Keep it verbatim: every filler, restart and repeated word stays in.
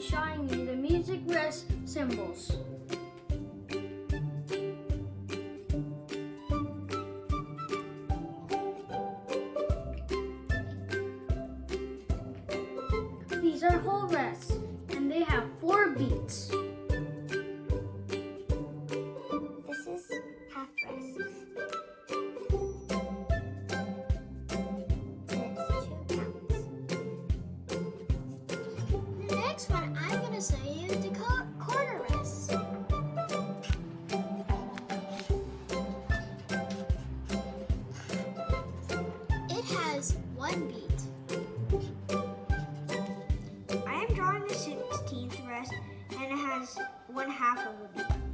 showing you the music rest symbols. These are whole rests, and they have four beats. This is half rest. It's two counts. The next one I'm going to show you the co- quarter rest. It has one beat. I am drawing the sixteenth rest, and it has one half of a beat.